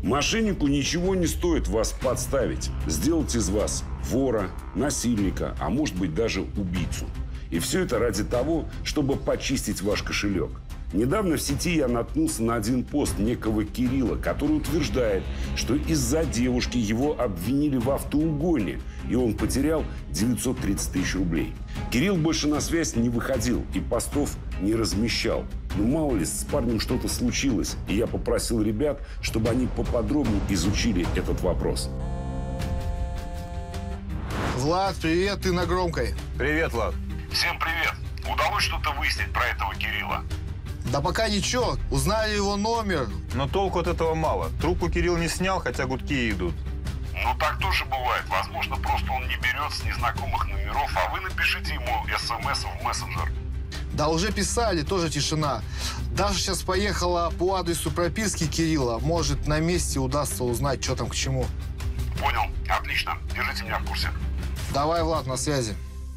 Мошеннику ничего не стоит вас подставить, сделать из вас вора, насильника, а может быть даже убийцу. И все это ради того, чтобы почистить ваш кошелек. Недавно в сети я наткнулся на один пост некого Кирилла, который утверждает, что из-за девушки его обвинили в автоугоне, и он потерял 930 тысяч рублей. Кирилл больше на связь не выходил и постов не размещал. Но мало ли, с парнем что-то случилось, и я попросил ребят, чтобы они поподробнее изучили этот вопрос. Влад, привет, ты на громкой. Привет, Влад. Всем привет. Удалось что-то выяснить про этого Кирилла? Да пока ничего, узнали его номер. Но толку от этого мало. Трубку Кирилл не снял, хотя гудки идут. Ну, так тоже бывает. Возможно, просто он не берет с незнакомых номеров, а вы напишите ему смс в мессенджер. Да уже писали, тоже тишина. Даша сейчас поехала по адресу прописки Кирилла. Может, на месте удастся узнать, что там к чему. Понял. Отлично. Держите меня в курсе. Давай, Влад, на связи.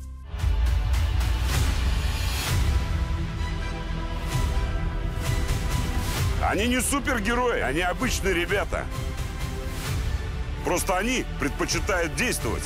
Они не супергерои, они обычные ребята. Просто они предпочитают действовать.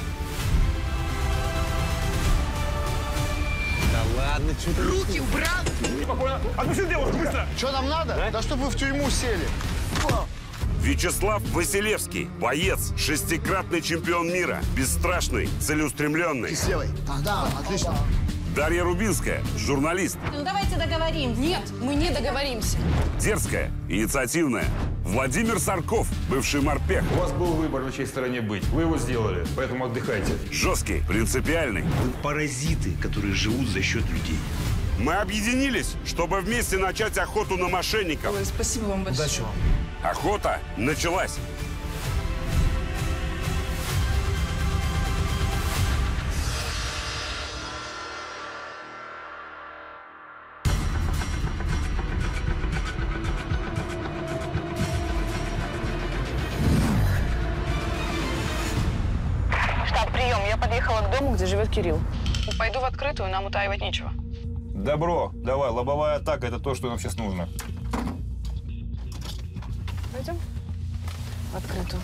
Да ладно, что ты... Руки убрал! Спокойно. Отпусти девушку, быстро! Что нам надо? Да чтобы вы в тюрьму сели. Вячеслав Василевский, боец, 6-кратный чемпион мира, бесстрашный, целеустремленный. И с левой. Да, отлично. Дарья Рубинская, журналист. Ну давайте договоримся. Нет, мы не договоримся. Дерзкая, инициативная. Владимир Сарков, бывший морпех. У вас был выбор, на чьей стороне быть. Вы его сделали, поэтому отдыхайте. Жесткий, принципиальный. Вы паразиты, которые живут за счет людей. Мы объединились, чтобы вместе начать охоту на мошенников. Ой, спасибо вам большое. Удачи вам. Охота началась. Штаб, прием. Я подъехала к дому, где живет Кирилл. Пойду в открытую, нам утаивать нечего. Добро. Давай, лобовая атака – это то, что нам сейчас нужно. Пойдем в открытую.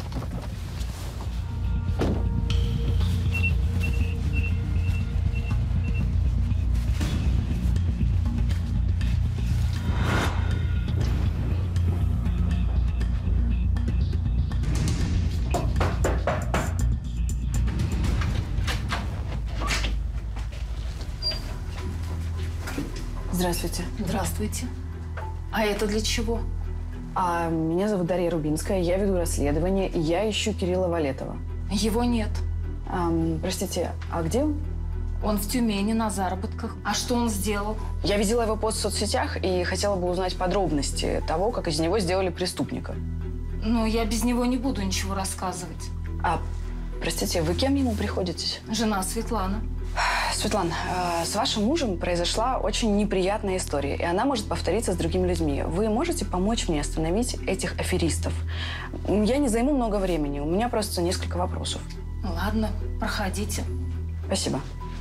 Здравствуйте. Здравствуйте. А это для чего? Меня зовут Дарья Рубинская, я веду расследование, и я ищу Кирилла Валетова. Его нет. Простите, а где он? Он в Тюмени на заработках. А что он сделал? Я видела его пост в соцсетях и хотела бы узнать подробности того, как из него сделали преступника. Ну, я без него не буду ничего рассказывать. Простите, вы кем ему приходитесь? Жена Светлана. Светлана, с вашим мужем произошла очень неприятная история, и она может повториться с другими людьми. Вы можете помочь мне остановить этих аферистов? Я не займу много времени, у меня просто несколько вопросов. Ладно, проходите. Спасибо.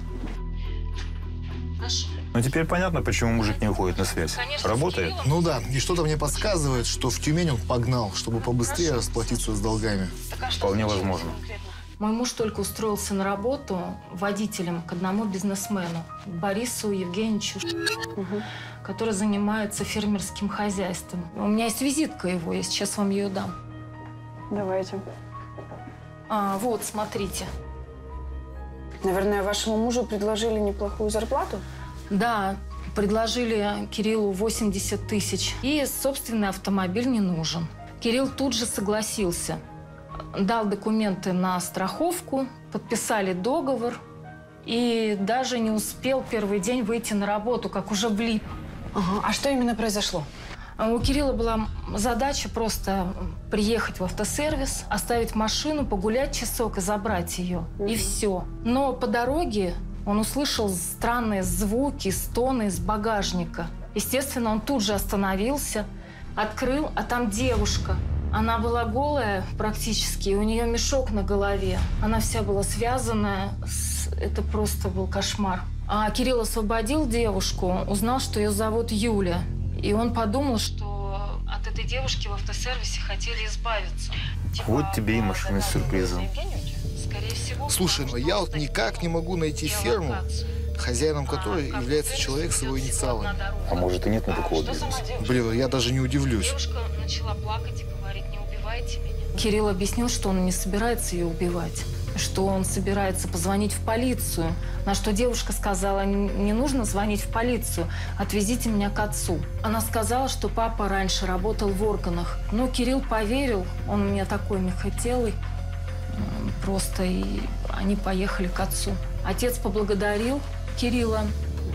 Хорошо. Ну, теперь понятно, почему мужик не уходит на связь. Конечно, Работает? Ну да, и что-то мне подсказывает, что в Тюмень он погнал, чтобы побыстрее расплатиться с долгами. Вполне возможно. Мой муж только устроился на работу водителем к одному бизнесмену, Борису Евгеньевичу, который занимается фермерским хозяйством. У меня есть визитка его, я сейчас вам ее дам. Давайте. Вот, смотрите. Наверное, вашему мужу предложили неплохую зарплату? Да, предложили Кириллу 80 тысяч. И собственный автомобиль не нужен. Кирилл тут же согласился. Дал документы на страховку, подписали договор. И даже не успел первый день выйти на работу, как уже влип. Ага. А что именно произошло? У Кирилла была задача просто приехать в автосервис, оставить машину, погулять часок и забрать ее. И все. Но по дороге он услышал странные звуки, стоны из багажника. Естественно, он тут же остановился, открыл, а там девушка. Она была голая практически, и у нее мешок на голове. Она вся была связанная. Это просто был кошмар. А Кирилл освободил девушку, узнал, что ее зовут Юля. И он подумал, что от этой девушки в автосервисе хотели избавиться. Вот тебе и машина с сюрпризом. Скорее всего, Слушай, но я вот никак не могу найти ферму, хозяином которой является человек с его инициалами. А может и нет никакого Что бизнеса? сама девушка? Блин, я даже не удивлюсь. Девушка начала плакать и говорить: не убивайте меня. Кирилл объяснил, что он не собирается ее убивать, что он собирается позвонить в полицию. На что девушка сказала: не нужно звонить в полицию, отвезите меня к отцу. Она сказала, что папа раньше работал в органах. Но Кирилл поверил, он у меня такой мягкотелый. Просто и они поехали к отцу. Отец поблагодарил Кирилла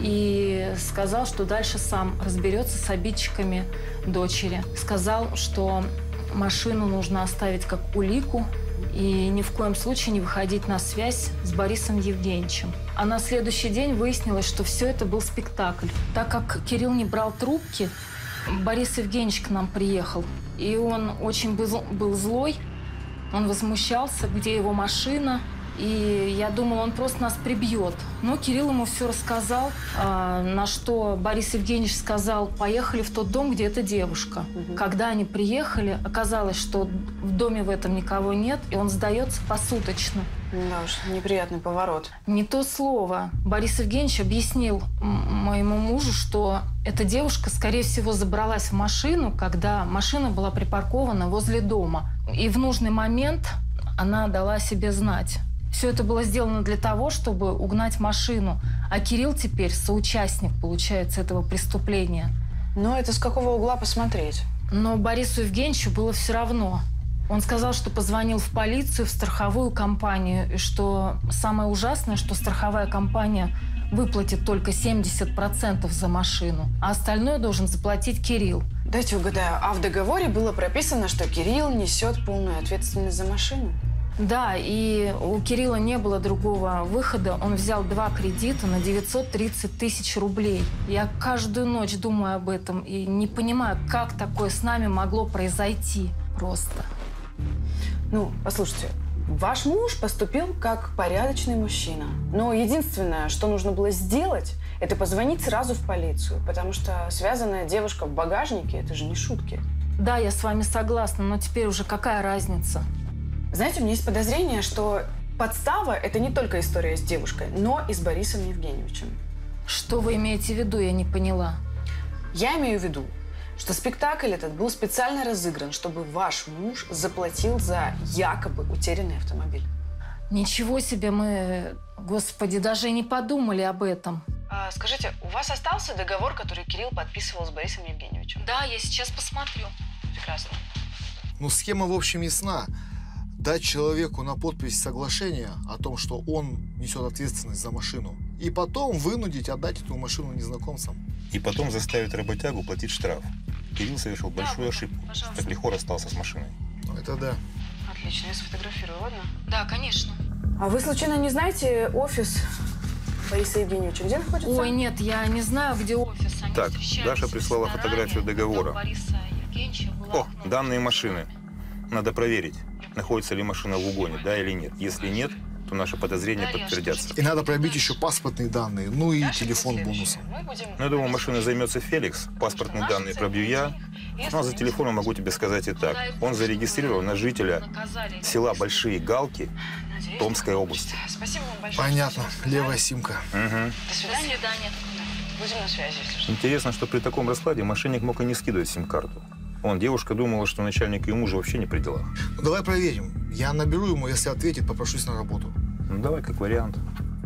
и сказал, что дальше сам разберется с обидчиками дочери. Сказал, что машину нужно оставить как улику и ни в коем случае не выходить на связь с Борисом Евгеньевичем. А на следующий день выяснилось, что все это был спектакль. Так как Кирилл не брал трубки, Борис Евгеньевич к нам приехал. И он очень был злой, он возмущался, где его машина. И я думала, он просто нас прибьет. Но Кирилл ему все рассказал, на что Борис Евгеньевич сказал: поехали в тот дом, где эта девушка. Когда они приехали, оказалось, что в доме в этом никого нет, и он сдается посуточно. Да уж, неприятный поворот. Не то слово. Борис Евгеньевич объяснил моему мужу, что эта девушка, скорее всего, забралась в машину, когда машина была припаркована возле дома. И в нужный момент она дала о себе знать. Все это было сделано для того, чтобы угнать машину. А Кирилл теперь соучастник, получается, этого преступления. Но это с какого угла посмотреть? Но Борису Евгеньевичу было все равно. Он сказал, что позвонил в полицию, в страховую компанию, и что самое ужасное, что страховая компания выплатит только 70% за машину, а остальное должен заплатить Кирилл. Дайте угадаю, а в договоре было прописано, что Кирилл несет полную ответственность за машину? Да, и у Кирилла не было другого выхода. Он взял 2 кредита на 930 тысяч рублей. Я каждую ночь думаю об этом и не понимаю, как такое с нами могло произойти просто. Ну, послушайте, ваш муж поступил как порядочный мужчина. Но единственное, что нужно было сделать, это позвонить сразу в полицию. Потому что связанная девушка в багажнике – это же не шутки. Да, я с вами согласна, но теперь уже какая разница? Знаете, у меня есть подозрение, что подстава – это не только история с девушкой, но и с Борисом Евгеньевичем. Что вы имеете в виду, я не поняла. Я имею в виду, что спектакль этот был специально разыгран, чтобы ваш муж заплатил за якобы утерянный автомобиль. Ничего себе, мы, господи, даже и не подумали об этом. Скажите, у вас остался договор, который Кирилл подписывал с Борисом Евгеньевичем? Да, я сейчас посмотрю. Прекрасно. Ну, схема, в общем, ясна. Дать человеку на подпись соглашение о том, что он несет ответственность за машину, и потом вынудить отдать эту машину незнакомцам. И потом заставить работягу платить штраф. Кирилл совершил большую ошибку. пожалуйста. Так легко расстался с машиной. Ну, это да. Отлично, я сфотографирую, ладно? Да, конечно. А вы, случайно, не знаете офис Бориса Евгеньевича? Где находится? Ой, нет, я не знаю, где офис. Они Так, встречались Даша в прислала ресторане. фотографию договора. Дом Бориса Евгеньевича было О, окно. данные машины. Надо проверить, находится ли машина в угоне, да или нет. Если нет, то наши подозрения подтвердятся. И надо пробить еще паспортные данные, ну и телефон бонусом. Ну, я думаю, машиной займется Феликс. Паспортные данные пробью я. Ну, а за телефоном могу тебе сказать и так. Он зарегистрирован на жителя села Большие Галки Томской области. Спасибо вам большое. Понятно. Левая симка. Угу. До свидания. Будем на связи, если что. Интересно, что при таком раскладе мошенник мог и не скидывать сим-карту. Девушка думала, что начальник ее мужа вообще не при делах. Ну, давай проверим. Я наберу ему, если ответит, попрошусь на работу. Ну, давай, как вариант.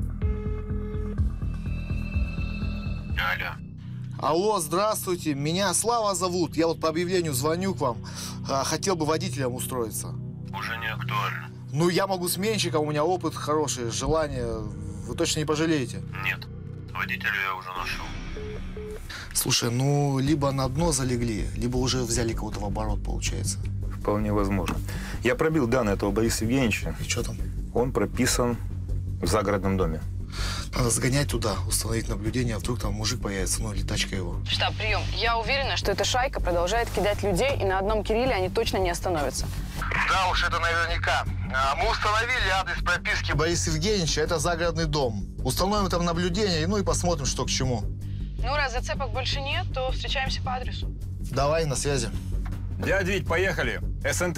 Алло. Алло, здравствуйте. Меня Слава зовут. Я вот по объявлению звоню к вам. Хотел бы водителем устроиться. Уже не актуально. Ну, я могу сменщиком, у меня опыт хороший, желание. Вы точно не пожалеете? Нет. Водителя я уже нашел. Слушай, ну, либо на дно залегли, либо уже взяли кого-то в оборот, получается. Вполне возможно. Я пробил данные этого Бориса Евгеньевича. И что там? Он прописан в загородном доме. Надо сгонять туда, установить наблюдение, а вдруг там мужик появится, ну или тачка его. Штаб, прием. Я уверена, что эта шайка продолжает кидать людей, и на одном Кирилле они точно не остановятся. Да уж, это наверняка. Мы установили адрес прописки Бориса Евгеньевича, это загородный дом. Установим там наблюдение, ну и посмотрим, что к чему. Ну, раз зацепок больше нет, то встречаемся по адресу. Давай, на связи. Дядь Вить, поехали. СНТ.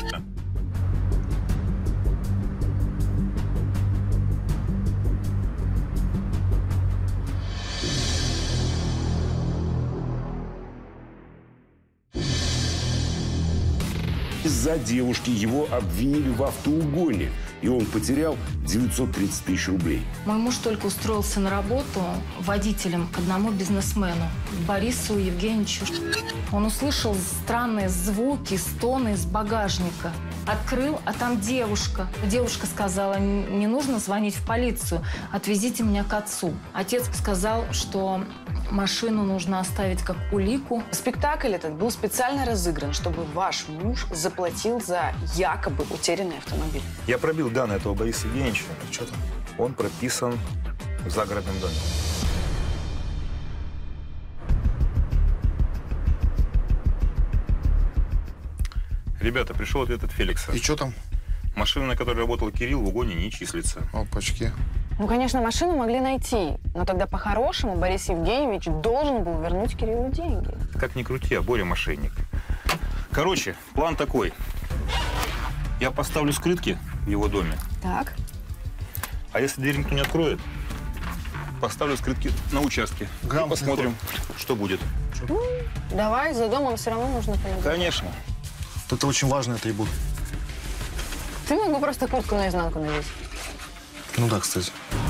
Из-за девушки его обвинили в автоугоне, и он потерял 930 тысяч рублей. Мой муж только устроился на работу водителем к одному бизнесмену, Борису Евгеньевичу. Он услышал странные звуки, стоны из багажника. Открыл, а там девушка. Девушка сказала: не нужно звонить в полицию, отвезите меня к отцу. Отец сказал, что машину нужно оставить как улику. Спектакль этот был специально разыгран, чтобы ваш муж заплатил за якобы утерянный автомобиль. Я пробил данные этого Бориса Евгеньевича. Что там? Он прописан в загородном доме. Ребята, пришел ответ от Феликса. И что там? Машина, на которой работал Кирилл, в угоне не числится. Опачки. Ну, конечно, машину могли найти, но тогда по-хорошему Борис Евгеньевич должен был вернуть Кириллу деньги. Как ни крути, а Боря мошенник. Короче, план такой. Я поставлю скрытки в его доме. Так. А если дверь никто не откроет, поставлю скрытки на участке. И посмотрим, что будет. Давай, за домом все равно нужно понаблюдать. Конечно. Это очень важный атрибут. Ты мог бы просто куртку наизнанку надеть. Ну да, кстати.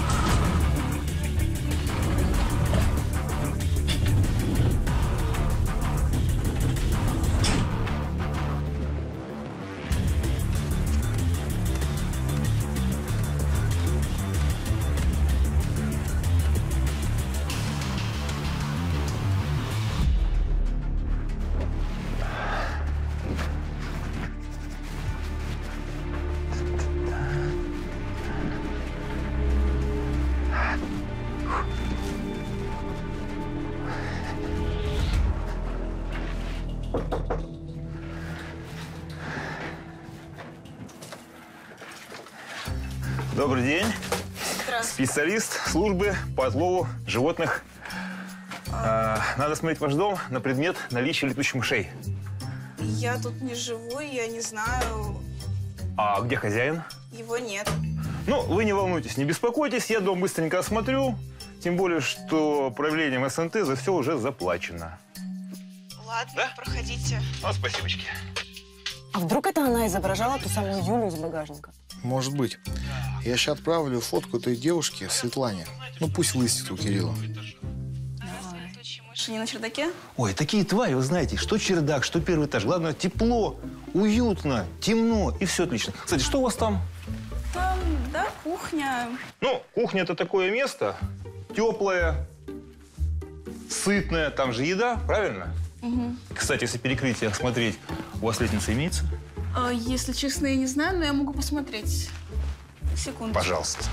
Добрый день. Специалист службы по отлову животных. Надо смотреть ваш дом на предмет наличия летучих мышей. Я тут не живу, я не знаю. А где хозяин? Его нет. Ну, вы не волнуйтесь, не беспокойтесь, я дом быстренько осмотрю. Тем более, что правлением СНТ за все уже заплачено. Ладно, Да? проходите. Ну, спасибочки. А вдруг это она изображала ту самую Юлю из багажника? Может быть. Я сейчас отправлю фотку этой девушки, Светлане. Ну, пусть лыстит у Кирилла. Летучие мыши не на чердаке? Ой, такие твари, вы знаете, что чердак, что первый этаж. Главное, тепло, уютно, темно, и все отлично. Кстати, что у вас там? Там, да, кухня. Ну, кухня – это такое место теплое, сытное, там же еда, правильно? Угу. Кстати, если перекрытие смотреть, у вас лестница имеется? Если честно, я не знаю, но я могу посмотреть. Секунду. Пожалуйста.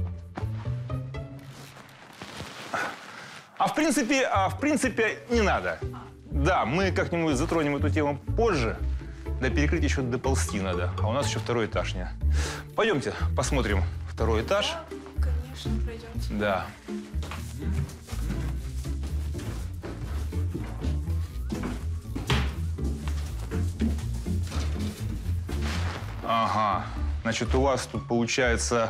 А в принципе, не надо. Да, мы как-нибудь затронем эту тему позже. До перекрытия еще доползти надо. А у нас еще второй этаж нет. Пойдемте, посмотрим второй этаж. Конечно, пройдемте. Да. Ага. Значит, у вас тут получается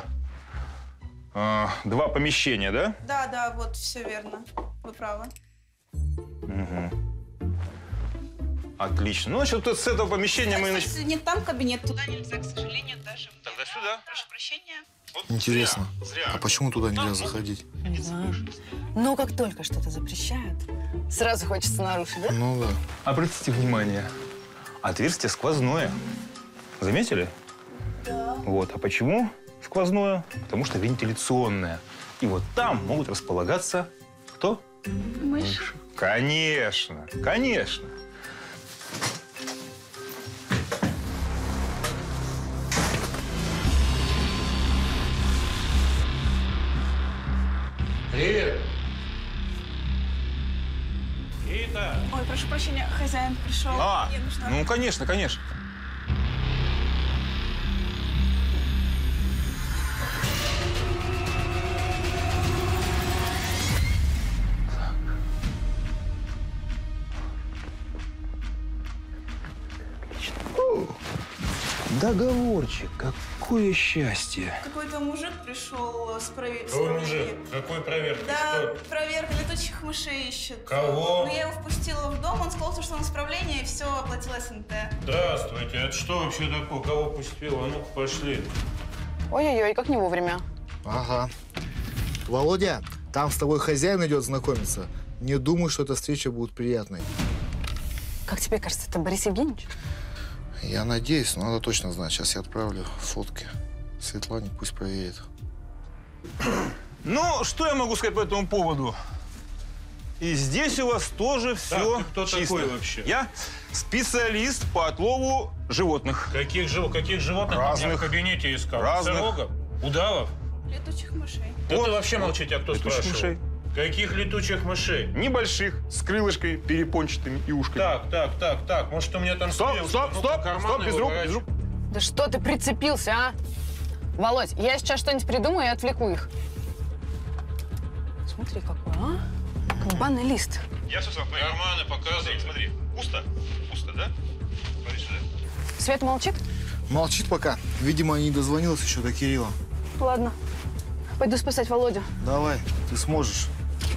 2 помещения, да? Да, вот, все верно. Вы правы. Угу. Отлично. Ну, значит, с этого помещения мы... Кстати, нет, там кабинет, туда нельзя, к сожалению, даже. Тогда сюда. Прошу прощения. Вот Интересно. Зря. А почему туда нельзя заходить? Не знаю. Но как только что-то запрещают, сразу хочется нарушить, да? Ну да. Обратите внимание, отверстие сквозное. Заметили? Да. Вот. А почему сквозное? Потому что вентиляционное. И вот там могут располагаться кто? Мыши. Конечно, конечно. Привет. Кита. Ой, прошу прощения, хозяин пришел. Мне нужно... Ну, конечно, конечно. Договорчик, какое счастье. Какой-то мужик пришел с проверкой. Какой мужик? Какой проверки? Да, проверка летучих мышей ищет. Кого? Ну, я его впустила в дом, он сказал, что он исправление, и все, оплатил СНТ. Здравствуйте, это что вообще такое? Кого пустил? А ну-ка, пошли. Ой-ой-ой, как не вовремя. Ага. Володя, там с тобой хозяин идет знакомиться. Не думаю, что эта встреча будет приятной. Как тебе кажется, это Борис Евгеньевич? Я надеюсь, но надо точно знать. Сейчас я отправлю фотки Светлане, пусть проверит. Ну, что я могу сказать по этому поводу? И здесь у вас тоже все ты кто чисто. такой вообще? Я специалист по отлову животных. Каких животных? Разных. У меня в кабинете искал. Разных. Носорогов? Удавов? Летучих мышей. Да Вот. ты вообще молчи, тебя кто Летучих спрашивал? мышей. Каких летучих мышей? Небольших, с крылышкой, перепончатыми и ушками. Так. Может, у меня там... Стоп, стрелка? Ну-ка, карманы без рук, без выворачивай. рук. Да что ты прицепился, а? Володь, я сейчас что-нибудь придумаю и отвлеку их. Смотри, какой, а? Как банный лист. Я все сам. Карманы показывай. Смотри, пусто? Пусто, да? Смотри сюда. Свет молчит? Молчит пока. Видимо, не дозвонилась еще до Кирилла. Ладно. Пойду спасать Володю. Давай, ты сможешь.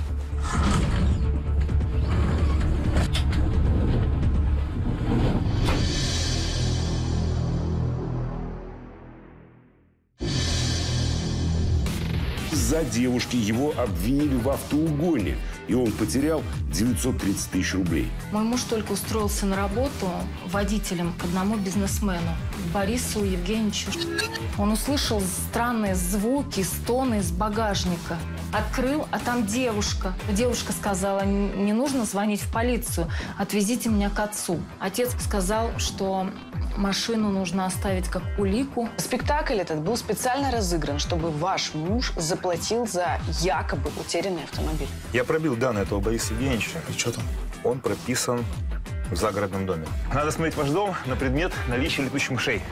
Из-за девушки его обвинили в автоугоне, и он потерял 930 тысяч рублей. Мой муж только устроился на работу водителем к одному бизнесмену, Борису Евгеньевичу. Он услышал странные звуки, стоны из багажника. Открыл, а там девушка. Девушка сказала: не нужно звонить в полицию, отвезите меня к отцу. Отец сказал, что машину нужно оставить как улику. Спектакль этот был специально разыгран, чтобы ваш муж заплатил за якобы утерянный автомобиль. Я пробил данные этого Бориса Евгеньевича. И что там? Он прописан в загородном доме. Надо смотреть ваш дом на предмет наличия летучих мышей.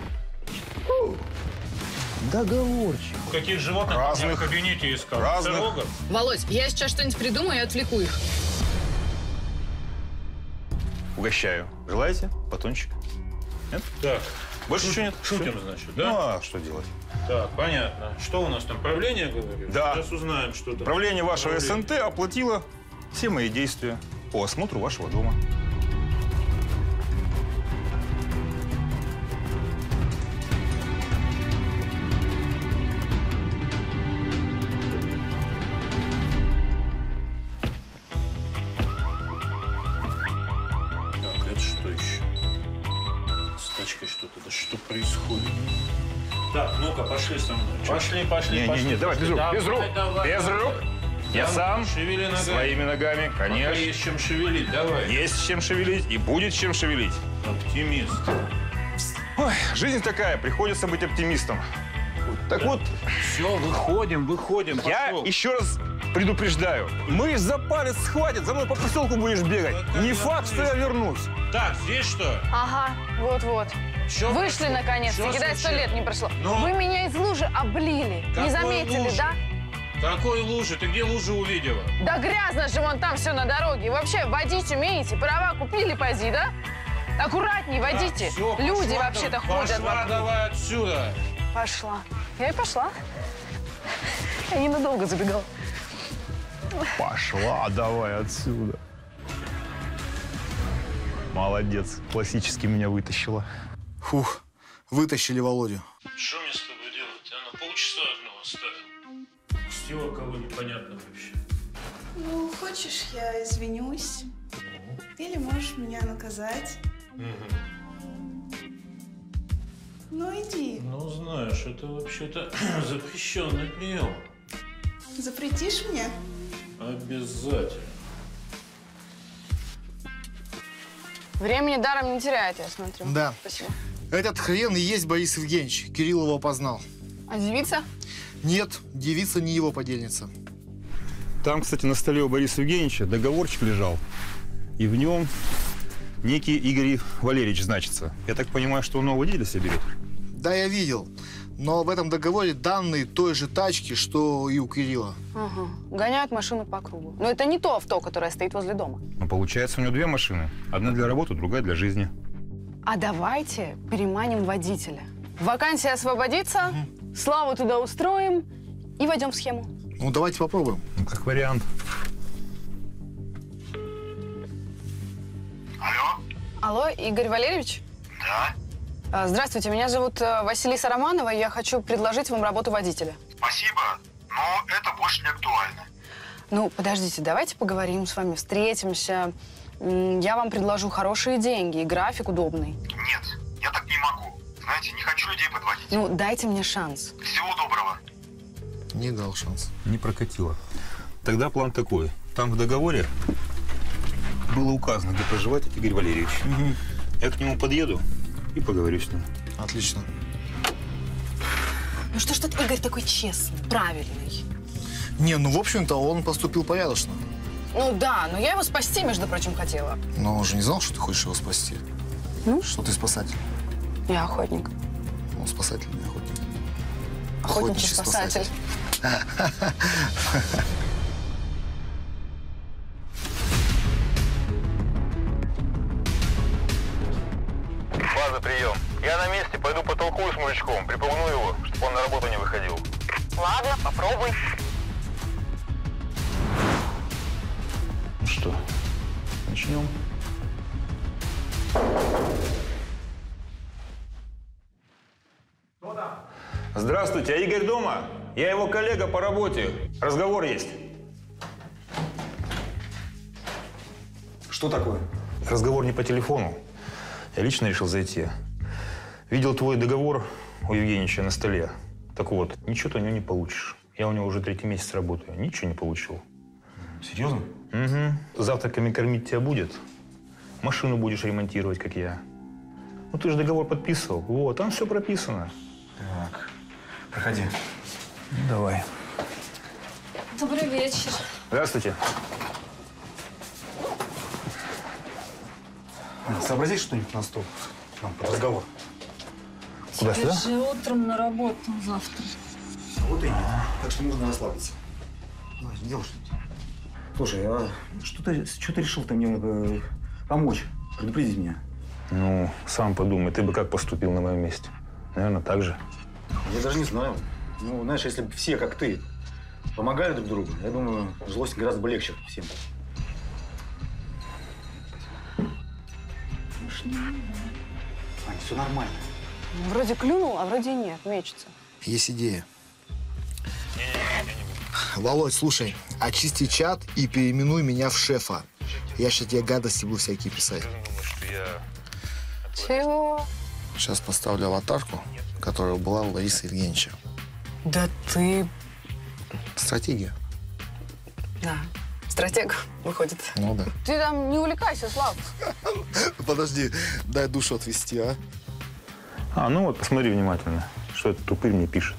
Договорчик. Каких животных у меня в кабинете искал? Разных. Носорогов? Володь, я сейчас что-нибудь придумаю и отвлеку их. Угощаю. Желаете? Батончик? Нет? Так, Больше ничего нет? шутим, Всё? значит, да? Ну, а что делать? Так, понятно. Что у нас там, правление, говоришь? Да. Сейчас узнаем, что там. Правление вашего Правление. СНТ оплатило все мои действия по осмотру вашего дома. Так, это что еще? С тачкой что-то. Да что происходит? Так, ну-ка, пошли со мной. Пошли. Не, давай, без рук, без рук, Давай. без рук. Я Давай, сам, шевели ногами. своими ногами, Пока конечно. есть чем шевелить, давай. Есть чем шевелить и будет чем шевелить. Оптимист. Ой, жизнь такая, приходится быть оптимистом. Так вот, Все, выходим. я Пошел. еще раз предупреждаю. Мы за палец схватят, за мной по поселку будешь бегать. Да Не как факт, что я вернусь. Так, здесь что? Ага, вот-вот. Чё Вышли прошло? наконец-то. Чё Кидай, 100 случилось? лет не прошло. Ну? Вы меня из лужи облили. Не Какой заметили, лужи? да? Какой лужи? Ты где лужу увидела? Да грязно же вон там все на дороге. Вообще водить умеете? Права купили, пози, да? Аккуратней водите. Так, всё, Люди пошла вообще-то ты, ходят Пошла вокруг. давай отсюда. Пошла. Я и пошла. Я ненадолго забегала. Пошла давай отсюда. Молодец, классически меня вытащила. Фух, вытащили Володю. Что мне с тобой делать? Я на полчаса одного оставил. Пустила кого непонятно вообще. Ну, хочешь, я извинюсь? Или можешь меня наказать? Ну, иди. Ну, знаешь, это вообще-то запрещенный прием. Запретишь мне? Обязательно. Времени даром не теряет, я смотрю. Да. Спасибо. Этот хрен и есть Борис Евгеньевич. Кирилл его опознал. А девица? Нет, девица не его подельница. Там, кстати, на столе у Бориса Евгеньевича договорчик лежал. И в нем некий Игорь Валерьевич значится. Я так понимаю, что он нового водителя себе берет? Да, я видел. Но в этом договоре данные той же тачки, что и у Кирилла. Ага. Гоняют машину по кругу. Но это не то авто, которое стоит возле дома. Но получается, у него две машины. Одна для работы, другая для жизни. А давайте переманим водителя. Вакансия освободится, Славу туда устроим и войдем в схему. Ну, давайте попробуем. Ну, как вариант. Алло? Алло, Игорь Валерьевич? Да? Здравствуйте, меня зовут Василиса Романова, и я хочу предложить вам работу водителя. Спасибо, но это больше не актуально. Ну, подождите, давайте поговорим с вами, встретимся. Я вам предложу хорошие деньги и график удобный. Нет, я так не могу. Знаете, не хочу людей подводить. Ну, дайте мне шанс. Всего доброго. Не дал шанс. Не прокатило. Тогда план такой. Там в договоре было указано, где проживает Игорь Валерьевич. Я к нему подъеду и поговорю с ним. Отлично. Ну что ж тут Игорь такой честный, правильный? Не, ну, в общем-то, он поступил порядочно. Ну да, но я его спасти, между прочим, хотела. Но он же не знал, что ты хочешь его спасти. Ну? Что ты спасатель. Я охотник. Он спасатель, не охотник. Охотничий спасатель. База, прием. Я на месте, пойду потолкую с мужичком, припугну его, чтобы он на работу не выходил. Ладно, попробуй. Ну что, начнем? Здравствуйте, а Игорь дома? Я его коллега по работе. Разговор есть. Что такое? Разговор не по телефону. Я лично решил зайти. Видел твой договор у Евгеньевича на столе. Так вот, ничего ты у него не получишь. Я у него уже 3-й месяц работаю. Ничего не получил. Серьезно? Угу. Завтраками кормить тебя будет. Машину будешь ремонтировать, как я. Ну, ты же договор подписывал. Вот, там все прописано. Так, проходи. Давай. Добрый вечер. Здравствуйте. Сообрази что-нибудь на стол. Нам под разговор. Куда, Я сюда? же утром на работу завтра. Вот и нет. Так что нужно расслабиться. Давай, делай что-нибудь. Слушай, а что ты решил-то мне помочь? Предупредить меня? Ну, сам подумай, ты бы как поступил на моем месте? Наверное, так же. Я даже не знаю. Ну, знаешь, если бы все, как ты, помогали друг другу, я думаю, жилось гораздо бы легче всем. Ань, все нормально. Вроде клюнул, а вроде и нет, мечется. Есть идея. Володь, слушай, очисти чат и переименуй меня в шефа. Я сейчас тебе гадости буду всякие писать. Чего? Сейчас поставлю аватарку, которая была у Ларисы Евгеньевича. Да ты... Стратегия. Да, стратег выходит. Ну да. Ты там не увлекайся, Слав. Подожди, дай душу отвести, а? Ну вот, посмотри внимательно, что этот тупырь мне пишет.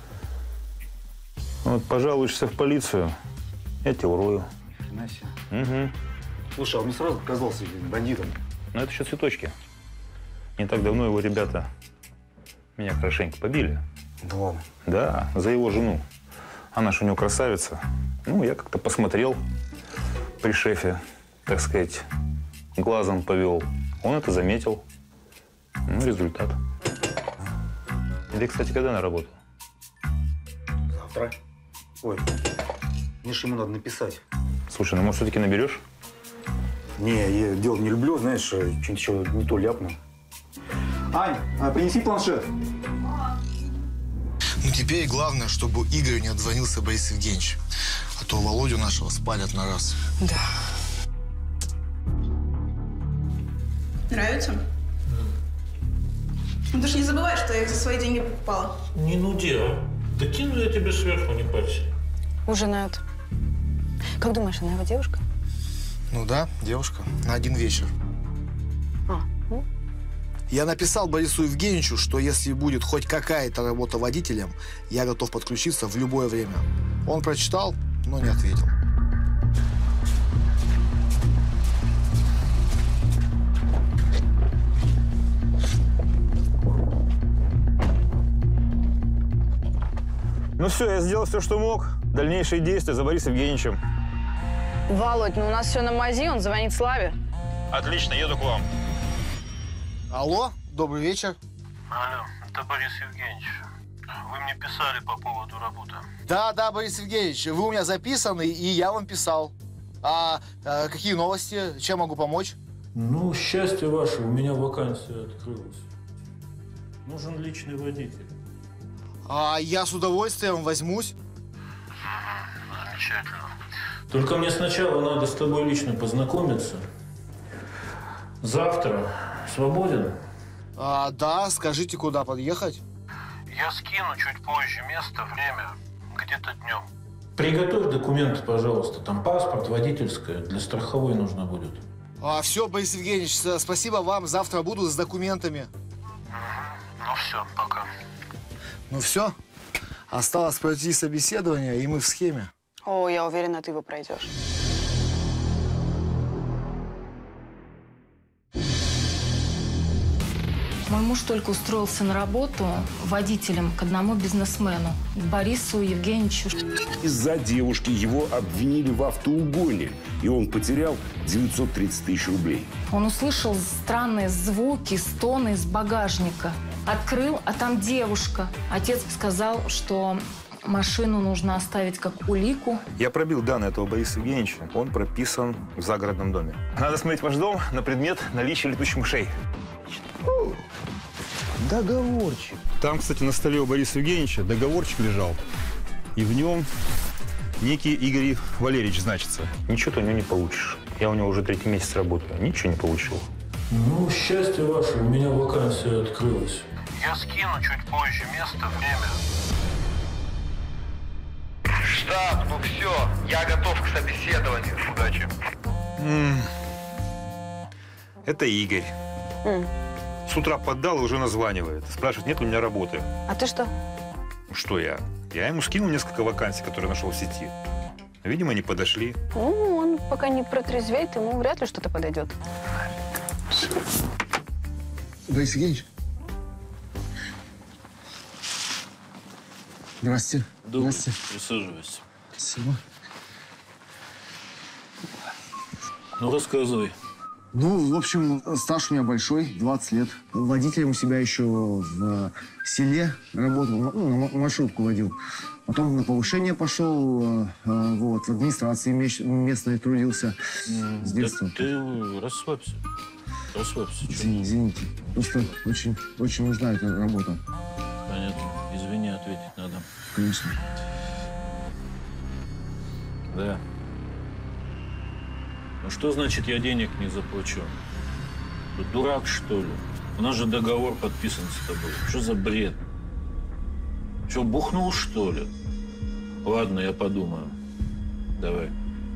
Вот пожалуешься в полицию, я тебя урою. Настя. Угу. Слушай, а он мне сразу показался бандитом. Но это еще цветочки. Не так давно его ребята меня хорошенько побили. Да ладно. Да, за его жену. Она ж у него красавица. Ну, я как-то посмотрел при шефе, так сказать, глазом повел. Он это заметил. Ну, результат. И ты, кстати, когда на работу? Завтра. Ой, мне же ему надо написать. Слушай, ну, может, все-таки наберешь? Не, я дело не люблю, знаешь, что-нибудь еще не то ляпну. Ань, принеси планшет. Ну, теперь главное, чтобы Игорю не отзвонился Борис Евгеньевич. А то Володю нашего спалят на раз. Да. Нравится? Ну, ты ж не забывай, что я их за свои деньги покупала. Не нуди, а. Да кину я тебе сверху, не парься. Ужинают. Как думаешь, она его девушка? Ну да, девушка. На один вечер. Ну? Я написал Борису Евгеньевичу, что если будет хоть какая-то работа водителем, я готов подключиться в любое время. Он прочитал, но не ответил. Ну все, я сделал все, что мог. Дальнейшие действия за Борисом Евгеньевичем. Володь, ну у нас все на мази, он звонит Славе. Отлично, еду к вам. Алло, добрый вечер. Алло, Это Борис Евгеньевич. Вы мне писали по поводу работы. Да, Борис Евгеньевич, вы у меня записаны, и я вам писал. Какие новости? Чем могу помочь? Ну, счастье ваше, у меня вакансия открылась. Нужен личный водитель. Я с удовольствием возьмусь. Замечательно. Только мне сначала надо с тобой лично познакомиться. Завтра свободен? Да, скажите, куда подъехать? Я скину чуть позже место, время, где-то днем. Приготовь документы, пожалуйста. Там паспорт, водительское. Для страховой нужно будет. Все, Борис Евгеньевич, спасибо вам. Завтра буду с документами. Ну все, пока. Ну все. Осталось пройти собеседование, и мы в схеме. О, я уверена, ты его пройдешь. Мой муж только устроился на работу водителем к одному бизнесмену, к Борису Евгеньевичу. Из-за девушки его обвинили в автоугоне, и он потерял 930 тысяч рублей. Он услышал странные звуки, стоны из багажника. Открыл, а там девушка. Отец сказал, что машину нужно оставить как улику. Я пробил данные этого Бориса Евгеньевича. Он прописан в загородном доме. Надо смотреть ваш дом на предмет наличия летучих мышей. Договорчик. Там, кстати, на столе у Бориса Евгеньевича договорчик лежал. И в нем некий Игорь Валерьевич значится. Ничего ты у него не получишь. Я у него уже 3-й месяц работаю. Ничего не получил. Ну, счастье ваше, у меня вакансия открылась. Я скину чуть позже место, время. Штаб, ну все, я готов к собеседованию. Удачи. Это Игорь. С утра поддал и уже названивает. Спрашивает, нет ли у меня работы. А ты что? Что я? Я ему скинул несколько вакансий, которые нашел в сети. Видимо, не подошли. Ну, он пока не протрезвеет, ему вряд ли что-то подойдет. Борис Евгеньевич. Здравствуйте. Здравствуйте. Присаживайся. Спасибо. Ну, рассказывай. Ну, в общем, стаж у меня большой, 20 лет. Водителем у себя еще в селе работал, ну, маршрутку водил. Потом на повышение пошел, вот, в администрации местной трудился с детства. Да ты расслабься. Расслабься. Извините. Просто очень нужна эта работа. Понятно. Извини, ответить надо. Конечно. Да. Ну что значит, я денег не заплачу? Ты дурак, что ли? У нас же договор подписан с тобой. Что за бред? Что, бухнул, что ли? Ладно, я подумаю. Давай.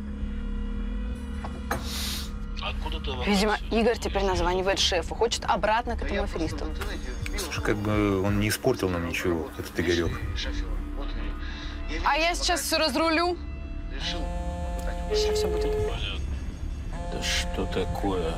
Откуда ты вообще? Видимо, Игорь теперь названивает шефу, хочет обратно к этому аферисту. Слушай, как бы он не испортил нам ничего, этот Игорек. А я сейчас все разрулю. Сейчас все будет. Да что такое?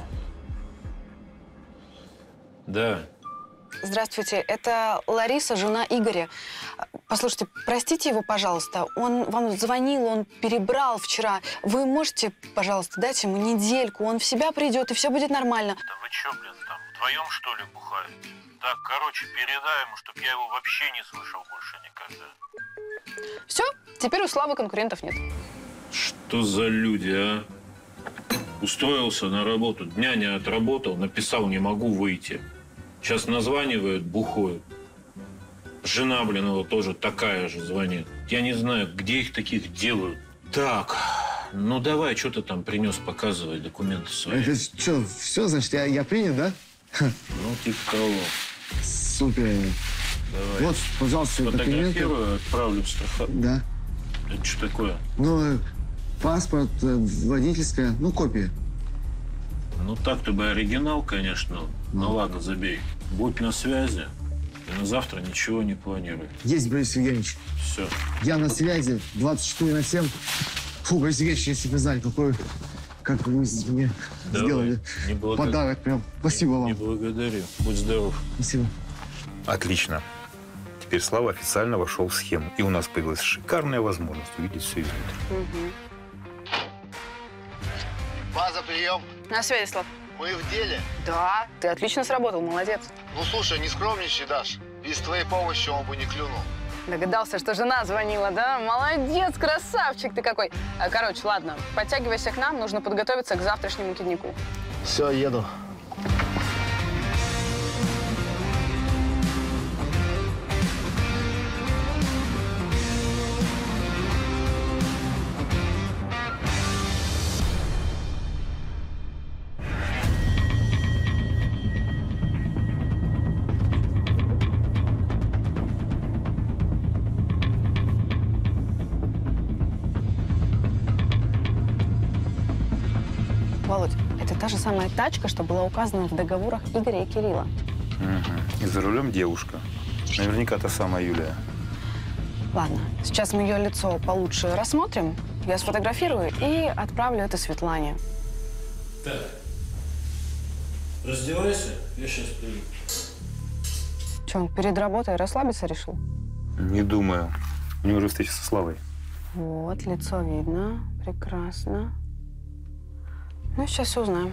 Да. Здравствуйте, это Лариса, жена Игоря. Послушайте, простите его, пожалуйста. Он вам звонил, он перебрал вчера. Вы можете, пожалуйста, дать ему недельку, он в себя придет, и все будет нормально. Да вы чё, блин, там вдвоем, что ли, бухаете? Так, короче, передай ему, чтоб я его вообще не слышал больше никогда. Все, теперь у Славы конкурентов нет. Что за люди, а? Устроился на работу, дня не отработал, написал, не могу выйти. Сейчас названивают, бухой. Жена, блин, его тоже такая же звонит. Я не знаю, где их таких делают. Так, ну давай, что ты там принес, показывай документы свои. Это что, все, значит, я принят, да? Ну, типа того. Супер. Давай. Вот, пожалуйста, документы. Фотографирую, отправлю в страховку. Да. Это что такое? Ну, паспорт, водительская, ну, копия. Ну, так-то бы оригинал, конечно. Ну, ладно, забей. Будь на связи. И на завтра ничего не планируй. Есть, Борис Евгеньевич. Все. Я на связи 24/7. Фу, Борис Евгеньевич, если бы вы знали, как вы мне сделали подарок. Прям. Спасибо вам. Не благодарю. Будь здоров. Спасибо. Отлично. Теперь Слава официально вошел в схему. И у нас появилась шикарная возможность увидеть все изнутри. База, прием. На связи, Слав. Мы в деле. Да, ты отлично сработал, молодец. Ну, слушай, не скромничай, Даш. Без твоей помощи он бы не клюнул. Догадался, что жена звонила, да? Молодец, красавчик ты какой. Короче, ладно, подтягивайся к нам, нужно подготовиться к завтрашнему киднику. Все, еду. Володь, это та же самая тачка, что была указана в договорах Игоря и Кирилла. Угу. И за рулем девушка. Наверняка та самая Юлия. Ладно, сейчас мы ее лицо получше рассмотрим, я сфотографирую и отправлю это Светлане. Так, раздевайся, я сейчас приеду. Че, он перед работой расслабиться решил? Не думаю. У него уже встреча со Славой. Вот, лицо видно. Прекрасно. Ну, сейчас все узнаем.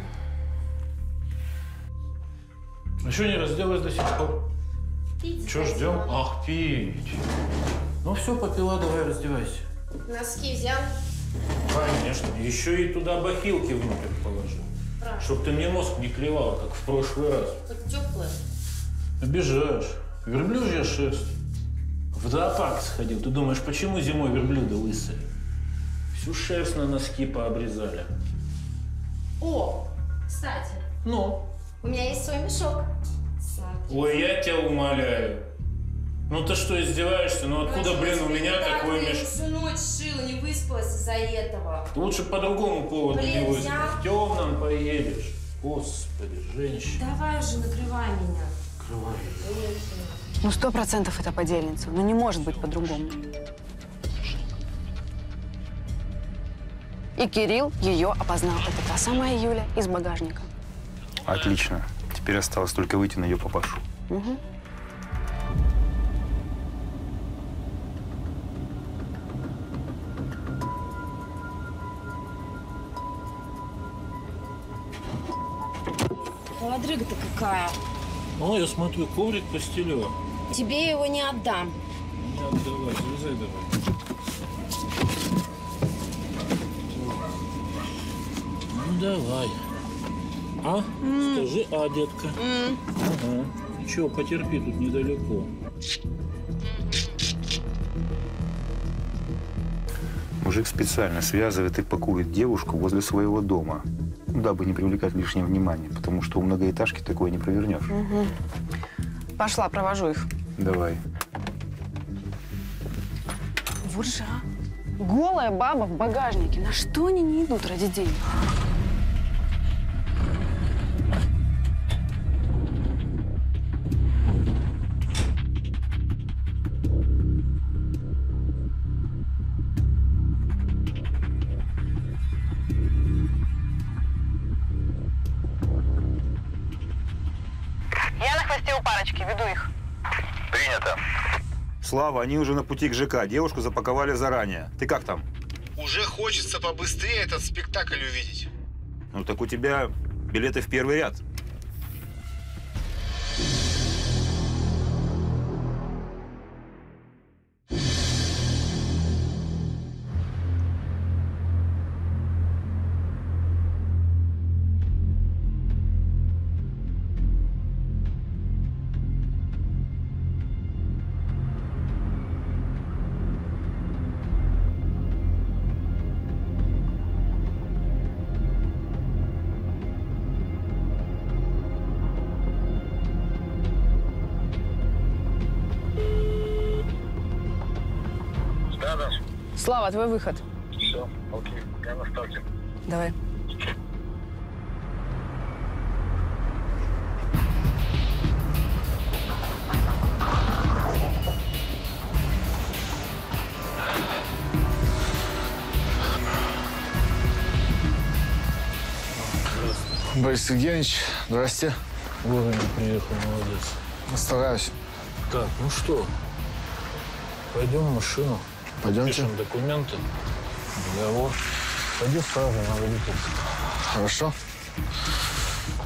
А что не разделась до сих пор? Че ждем? Ах, пить. Ну все, попила, давай раздевайся. Носки взял? Конечно. Еще и туда бахилки внутрь положи. Чтоб ты мне мозг не клевала, как в прошлый раз. Как теплое. Обижаешь. Верблюжья шерсть. В зоопарк сходил. Ты думаешь, почему зимой верблюды лысые? Всю шерсть на носки пообрезали. О, кстати, Ну? у меня есть свой мешок. Ой, я тебя умоляю. Ну ты что, издеваешься? Ну откуда, блин, у меня такой мешок? Всю ночь шила, не выспалась из-за этого. Лучше по другому поводу не Блин, выспать. я- В темном поедешь. Господи, женщина. Давай уже, накрывай меня. Открывай. Ну, 100% это подельница. Ну, не может быть по-другому. И Кирилл ее опознал. Это та самая Юля из багажника. Отлично. Теперь осталось только выйти на ее папашу. Угу. Холодрыга-то какая. О, я смотрю, коврик постелила. Тебе его не отдам. Не отдавай, залезай давай. Ну давай. А? Скажи, а, детка? Ага. Ничего, потерпи, тут недалеко. Мужик специально связывает и пакует девушку возле своего дома, дабы не привлекать лишнее внимание, потому что у многоэтажки такое не провернешь. Угу. Пошла, провожу их. Давай. Вот же, а. Голая баба в багажнике. На что они не идут ради денег? Я на хвосте у парочки, веду их. Принято. Слава, они уже на пути к ЖК. Девушку запаковали заранее. Ты как там? Уже хочется побыстрее этот спектакль увидеть. Ну так у тебя билеты в первый ряд. Слава, твой выход. Все, окей, я на старте. Давай. Борис Евгеньевич, здрасте. Вовремя приехал, молодец. Стараюсь. Так, ну что, пойдем в машину. Пойдемте. Пишем документы, договор. Пойди сразу на водительство. Хорошо.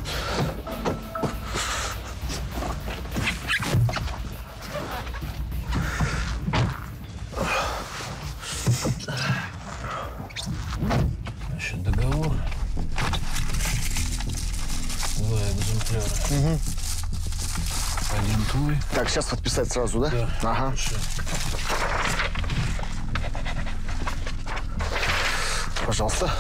Так, сейчас подписать сразу, да? Да. Ага. Пожалуйста.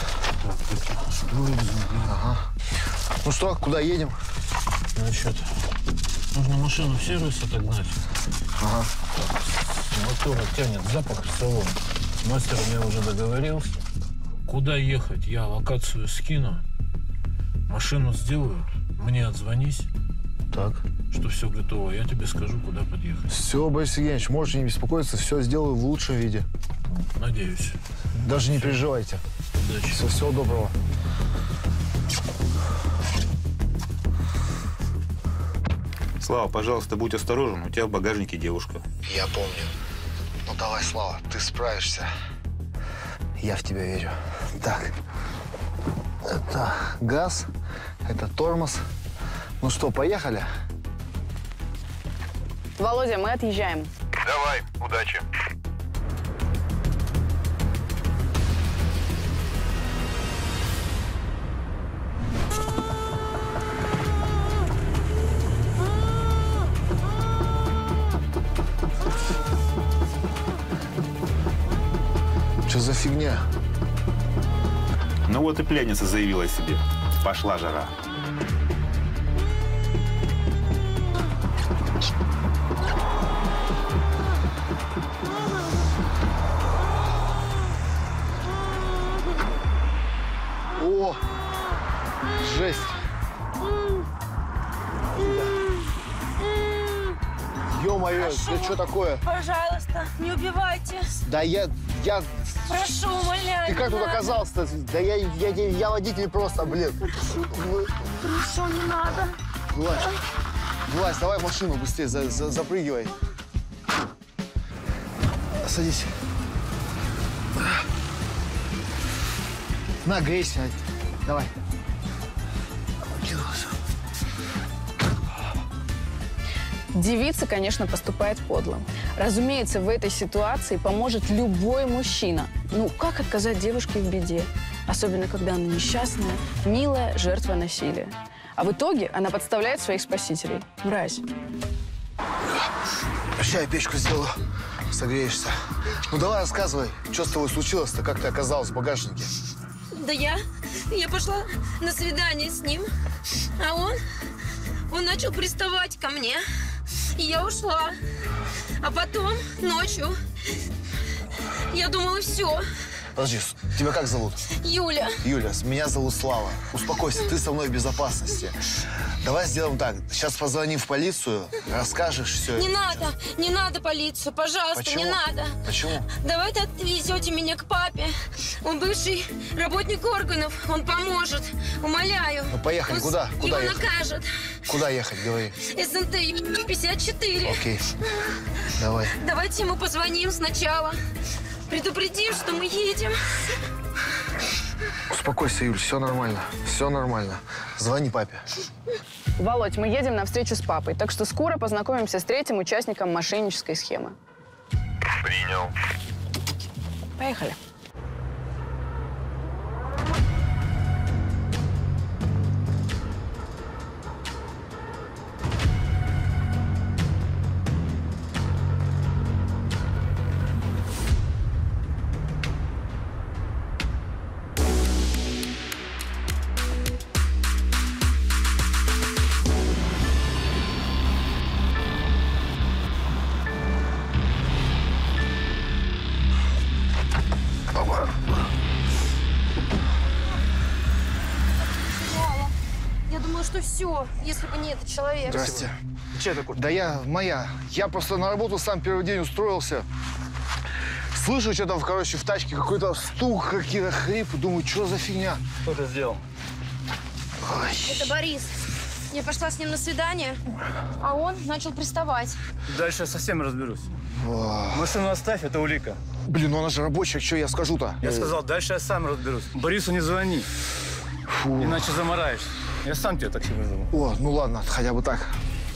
Ага. Ну что, куда едем? Значит, нужно машину в сервис отогнать. Ага. С мотора тянет запах в салон. С мастером я уже договорился. Куда ехать, я локацию скину. Машину сделают, мне отзвонись. Так. Что все готово, я тебе скажу, куда подъехать. Все, Борис Евгеньевич, можете не беспокоиться, все сделаю в лучшем виде. Надеюсь. Даже не переживайте. Удачи. Всего доброго. Слава, пожалуйста, будь осторожен, у тебя в багажнике девушка. Я помню. Ну давай, Слава, ты справишься. Я в тебя верю. Так. Это газ, это тормоз. Ну что, поехали? Володя, мы отъезжаем. Давай, удачи. Что за фигня? Ну вот и пленница заявила о себе. Пошла жара. О! Жесть! Ё-моё, это что такое? Пожалуйста, не убивайте. Да я... Прошу, умоляю. Ты как тут оказался-то? Да я водитель просто, блин. Прошу, не надо. Влась, давай в машину быстрее, запрыгивай. Садись. На, грейся. Давай. Девица, конечно, поступает подло. Разумеется, в этой ситуации поможет любой мужчина. Ну, как отказать девушке в беде? Особенно, когда она несчастная, милая жертва насилия. А в итоге она подставляет своих спасителей. Мразь. Сейчас я печку сделаю. Согреешься. Ну, давай рассказывай, что с тобой случилось-то, как ты оказалась в багажнике? Да я пошла на свидание с ним, а он начал приставать ко мне. И я ушла. А потом, ночью, я думала, все. Подожди, тебя как зовут? Юля. Юля, меня зовут Слава. Успокойся, ты со мной в безопасности. Давай сделаем так. Сейчас позвоним в полицию, расскажешь все. Не надо полицию, пожалуйста, Почему? не надо. Почему? Давайте отвезете меня к папе. Он бывший работник органов, он поможет. Умоляю. Ну, поехали. Куда? Куда его ехать? накажут. Куда ехать, говори. СНТ 54. Окей. Давай. Давайте ему позвоним сначала. Предупредим, что мы едем. Успокойся, Юль, все нормально. Все нормально. Звони папе. Володь, мы едем на встречу с папой, так что скоро познакомимся с третьим участником мошеннической схемы. Принял. Поехали. Я думала, что все, если бы не этот человек. Здрасте. Че такое? Да я просто на работу сам первый день устроился. Слышу что-то, короче, в тачке какой-то стук, какие-то хрипы. Думаю, что за фигня? Кто это сделал? Ой. Это Борис. Я пошла с ним на свидание, а он начал приставать. Дальше я совсем разберусь. О. Машину оставь, это улика. Блин, ну она же рабочая, что я скажу-то? Я сказал, дальше я сам разберусь. Борису не звони, Фу. иначе замараешься. Я сам тебе такси вызову. О, ну ладно, хотя бы так.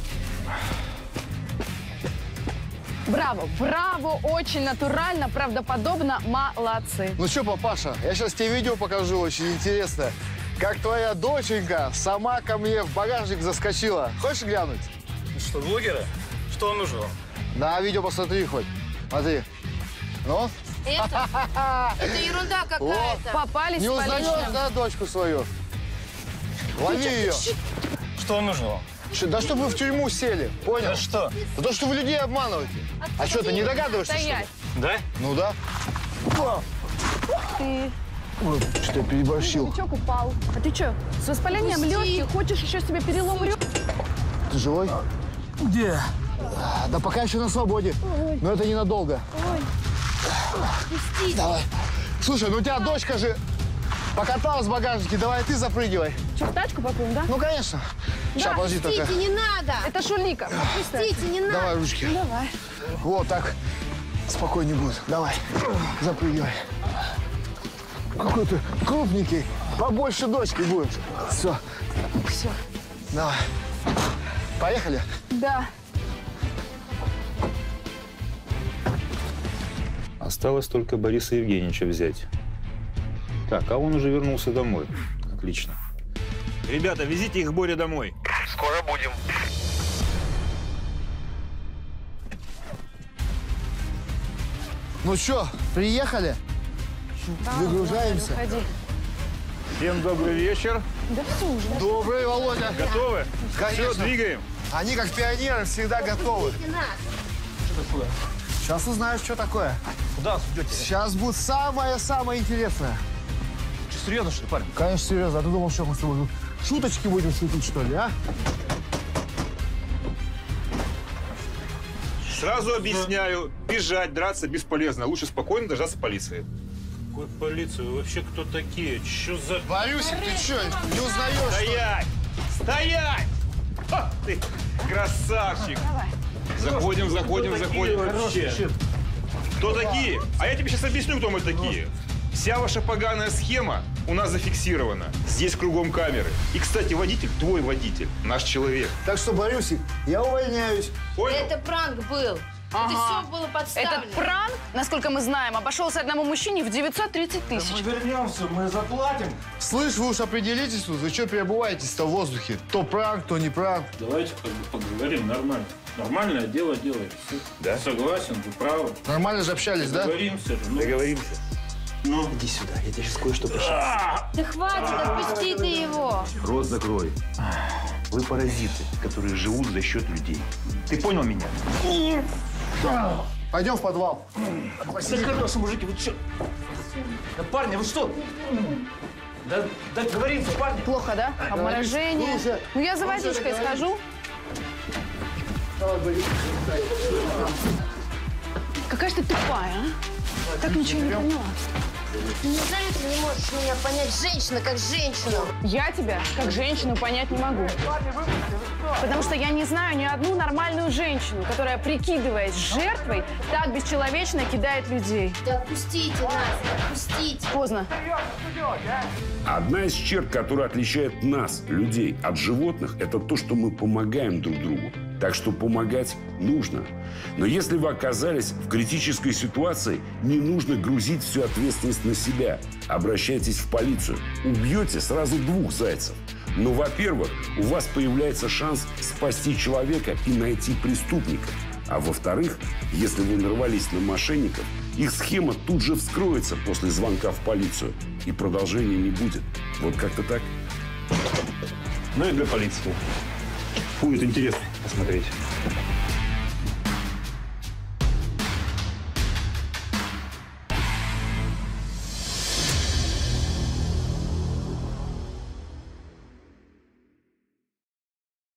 Браво, браво, очень натурально, правдоподобно, молодцы. Ну что, папаша, я сейчас тебе видео покажу, очень интересное. Как твоя доченька сама ко мне в багажник заскочила. Хочешь глянуть? Ну что, блогеры? Что нужно вам? На видео посмотри хоть. Смотри. Ну? Это ерунда какая-то. Попались Не с узнаешь, поличным. да, дочку свою? Лови ее. Что нужно вам? Да чтобы вы в тюрьму сели, понял? За что? За то, что вы людей обманываете. А что, ты не догадываешься, Стоять. что ли? Да? Ну да. Ты... Ой, что я переборщил. Новичок упал. А ты что, с воспалением легких хочешь еще себе перелом ребер? Ты живой? Где? Да пока еще на свободе. Но это ненадолго. Пустите. Давай. Слушай, ну у тебя дочка же покаталась в багажнике. Давай ты запрыгивай. Что, в тачку попрем, да? Ну, конечно. Сейчас, подожди только. Пустите, не надо. Это Шулика. Пустите, не надо. Давай ручки. Ну, давай. Вот так. Спокойнее будет. Давай. Запрыгивай. Какой ты крупненький. Побольше дочки будет. Все. Все. Давай. Поехали? Да. Осталось только Бориса Евгеньевича взять. Так, а он уже вернулся домой. Отлично. Ребята, везите их Боря домой. Скоро будем. Ну что, приехали? Выгружаемся. Выходи. Всем добрый вечер. Да все уже. Добрый, Володя. Готовы? Конечно. Все, двигаем. Они, как пионеры, всегда готовы. Сейчас узнаешь, что такое. Куда идете? Сейчас будет самое-самое интересное. Что, серьезно, что ли, парень? Конечно, серьезно. А ты думал, что мы с тобой тут шуточки будем шутить, что ли, а? Сразу объясняю, бежать, драться бесполезно. Лучше спокойно дождаться полиции. Какой полиция? Вы вообще кто такие? Что за... Борюсик, ты что, не узнаешь, что ли? Стоять! Стоять! Ха, ты красавчик! Заходим. Вообще. Кто такие? А я тебе сейчас объясню, кто мы такие. Вся ваша поганая схема у нас зафиксирована. Здесь кругом камеры. И, кстати, водитель, твой водитель, наш человек. Так что, Борюсик, я увольняюсь. Понял? Это пранк был. Это все было подставлено. Этот пранк, насколько мы знаем, обошелся одному мужчине в 930 тысяч. вернемся, мы заплатим. Слышь, вы уж определитесь тут, вы что перебываетесь-то в воздухе? То пранк, то не пранк. Давайте поговорим нормально. Нормальное дело делаете. Да? Согласен, вы правы. Нормально же общались, да? Договоримся же. Ну, Договоримся. ну. Иди сюда, я тебе сейчас кое-что пришел. Да хватит, отпусти ты его. Рот закрой. Вы паразиты, которые живут за счет людей. Ты понял меня? Пойдем в подвал. Да хорошо, мужики, вы что? Да, парни, вы что? Да договоримся, парни. Плохо, да? Обморожение. Ну, я за водичкой схожу. Какая же ты тупая, а? Так ничего не поняла. Неужели ты не можешь меня понять, женщина как женщину? Я тебя, как женщину, понять не могу. Потому что я не знаю ни одну нормальную женщину, которая, прикидываясь жертвой, так бесчеловечно кидает людей. Да отпустите нас, отпустите. Поздно. Одна из черт, которая отличает нас, людей, от животных, это то, что мы помогаем друг другу. Так что помогать нужно. Но если вы оказались в критической ситуации, не нужно грузить всю ответственность на себя. Обращайтесь в полицию. Убьете сразу двух зайцев. Но, во-первых, у вас появляется шанс спасти человека и найти преступника. А во-вторых, если вы нарвались на мошенников, их схема тут же вскроется после звонка в полицию. И продолжения не будет. Вот как-то так. Ну и для полиции. Будет интересно посмотреть.